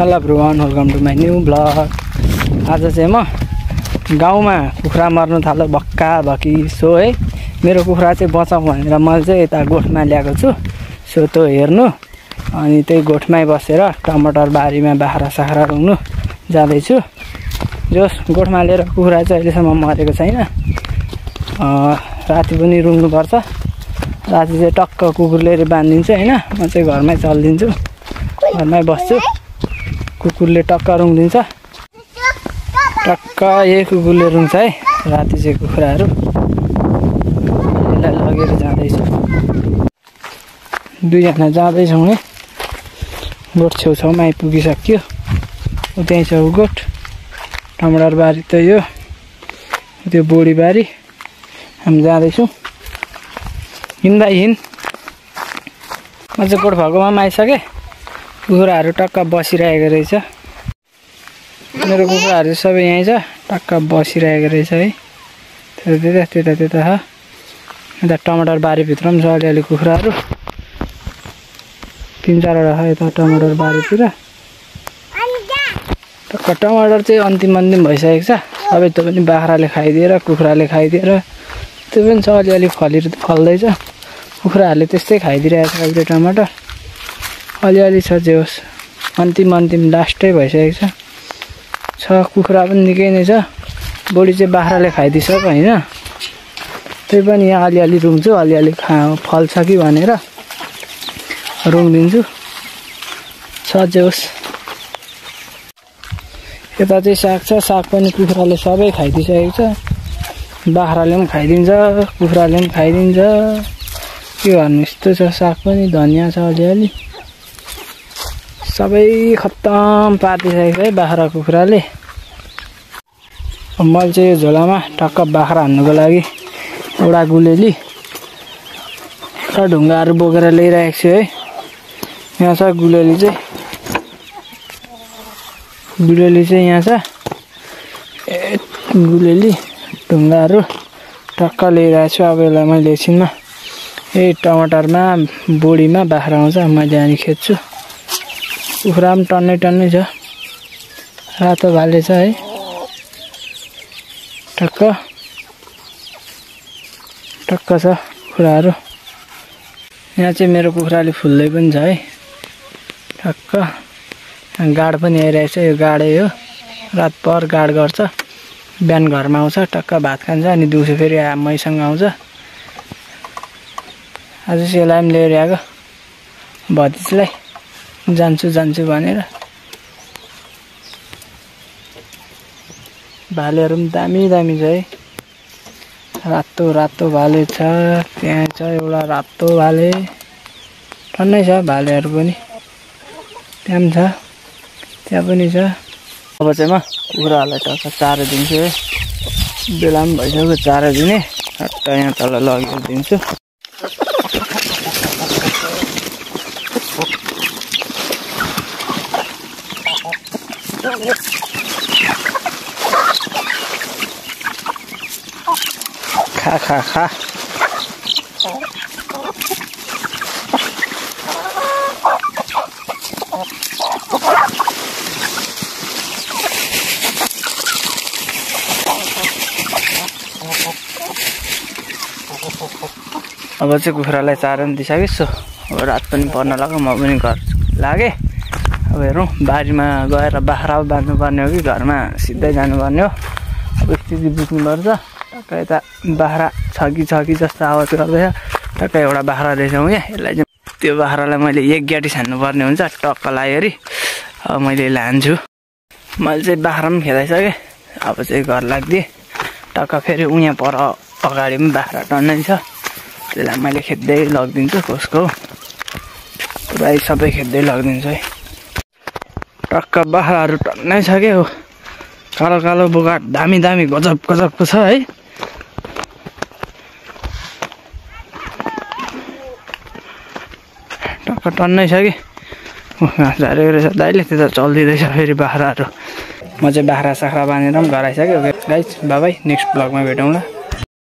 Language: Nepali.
Hello everyone, welcome to my new blog. आज चाहिँ म गाउँमा कुखुरा मर्नु थाल्यो भक्का भक्की। सो है मेरो कुखुरा चाहिँ बचाउँ भनेर मैले चाहिँ यता गोठमा ल्याएको छु। सो त्यो हेर्नु अनि त्यही गोठमै बसेर टमाटर बारीमा बाख्रा साख्रा रुङ्नु जाँदैछु। जस गोठमा लिएर कुखुरा चाहिँ अहिलेसम्म मरेको छैन। राति पनि रुङ्नुपर्छ। राति चाहिँ टक्क कुकुर लिएर बाँधिदिन्छु होइन। म चाहिँ घरमै चलिदिन्छु, घरमै बस्छु। कुकुरले टक्क रुङ्दिन्छ, टक्क यही कुकुरले रुङ्छ है राति चाहिँ कुखुराहरू। यसलाई लगेर जाँदैछु, दुईजना जाँदैछौँ है। गोठ छेउछाउमा आइपुगिसक्यो। त्यहीँ छ गोठ, टमाटर बारी त यो, त्यो बोडी बारी। हामी जाँदैछौँ, हिँड्दा हिँड। म चाहिँ गोठ भएकोमा पनि आइसकेँ। कुखुराहरू टक्क बसिरहेको रहेछ। मेरो कुखुराहरू सबै यहीँ छ, टक्क बसिरहेको रहेछ है। त्यता छ। यता टमाटर बारीभित्र पनि छ अलिअलि कुखुराहरू, 3-4वटा छ यता टमाटर बारीतिर। टक्क टमाटर चाहिँ अन्तिम भइसकेको छ। सबै त्यो पनि बाख्राले खाइदिएर, कुखुराले खाइदिएर त्यो पनि छ अलिअलि फल्दैछ। कुखुराहरूले त्यस्तै खाइदिइरहेको छ अहिले टमाटर। अलिअलि छ जे होस्, अन्तिम लास्टै भइसकेको छ। कुखुरा पनि निकै नै छ। बढी चाहिँ बाख्राले खाइदिइसक्यो होइन। त्यही पनि यहाँ अलिअलि रुङ्छु, अलिअलि फल्छ कि भनेर रुङ्दिन्छु। छ जे होस्। यता चाहिँ साग छ, साग पनि कुखुराले सबै खाइदिइसकेको छ। बाख्राले पनि खाइदिन्छ, कुखुराले पनि खाइदिन्छ। के गर्नु, यस्तो छ। साग पनि धनियाँ छ अलिअलि, सबै खत्तम पारिदिइसकेको है बाख्रा कुखुराले। मैले चाहिँ यो झोलामा टक्क बाख्रा हान्नुको लागि एउटा गुलेली र ढुङ्गाहरू बोकेर ल्याइरहेको छु है। यहाँ छ गुलेली चाहिँ यहाँ छ। गुलेली ढुङ्गाहरू टक्क ल्याइरहेको छु। अब यसलाई मैले एकछिनमा यही टमाटरमा बोडीमा बाख्रा आउँछ, मैले अनि खेद्छु। कुखुरा पनि टन्नै छ। रातो भाले छ है टक्क छ कुखुराहरू। यहाँ चाहिँ मेरो कुखुराले फुल्दै पनि छ है टक्क। गाड पनि आइरहेको छ। यो गाडै हो, रातभर गाड गर्छ। बिहान घरमा आउँछ, टक्क भात खान्छ, अनि दिउँसो फेरि मैसँग आउँछ। आज चाहिँ यसलाई पनि लिएर आएको भतिजलाई, जान्छु भनेर। भालेहरू पनि दामी छ है। रातो भाले छ। त्यहाँ छ एउटा रातो भाले, टन्नै छ भालेहरू पनि। त्यहाँ पनि छ, त्यहाँ पनि छ। अब चाहिँ म कुखुराहरूलाई टक्क चारो दिन्छु है। बेला पनि भइसक्यो चारो दिने। टक्क यहाँ तल लगेर दिन्छु। खा अब चाहिँ कुखुरालाई चारो पनि दिइसकेँ। सो अब रात पनि पर्न लाग्यो, म पनि घर लागेँ। अब हेरौँ बारीमा गएर बाख्रा बाँध्नुपर्ने हो कि घरमा सिधै जानुपर्ने हो। अब स्थिति बुझ्नुपर्छ। टक्क यता बाख्रा छ कि जस्तो आवाज गर्दैछ। टक्क एउटा बाख्रा रहेछ यहाँ। यसलाई चाहिँ त्यो बाख्रालाई मैले एक ग्याटी छान्नुपर्ने हुन्छ टक्क लाइवरी। अब मैले लान्छु। मैले चाहिँ बाख्रा पनि खेदाइसकेँ। अब चाहिँ घर लाग्दिएँ। टक्क फेरि उहाँ पर अगाडि पनि बाख्रा टन्नै छ। त्यसलाई मैले खेद्दै लगिदिन्छु। कसको भाइ सबै खेद्दै लगिदिन्छु है। टक्क बाख्राहरू टन्नै छ क्या हो। कालो बोका दामी गजबको छ है। टक्क टन्नै छ कि। घाँस झारेको रहेछ दाइले, त्यता चल्दिँदैछ फेरि बाख्राहरू। म चाहिँ बाख्रा साख्रा बाँधेर पनि घर आइसक्यो। गाइस बाई, नेक्स्ट ब्लगमा भेटौँला।